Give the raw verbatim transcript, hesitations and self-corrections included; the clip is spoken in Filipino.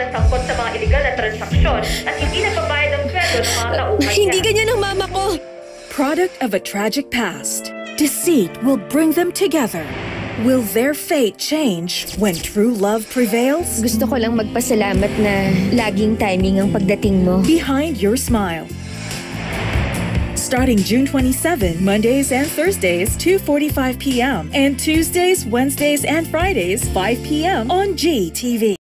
sangkot sa mga illegal na transaksyon at hindi nagbabayad ng sweldo ng mga tauhan Hindi niya. ganyan ang mama ko! Product of a tragic past. Deceit will bring them together. Will their fate change when true love prevails? Gusto ko lang magpasalamat na laging timing ang pagdating mo. Behind your smile. Starting June twenty-seventh, Mondays and Thursdays, two forty-five p m and Tuesdays, Wednesdays, and Fridays, five p m on G T V.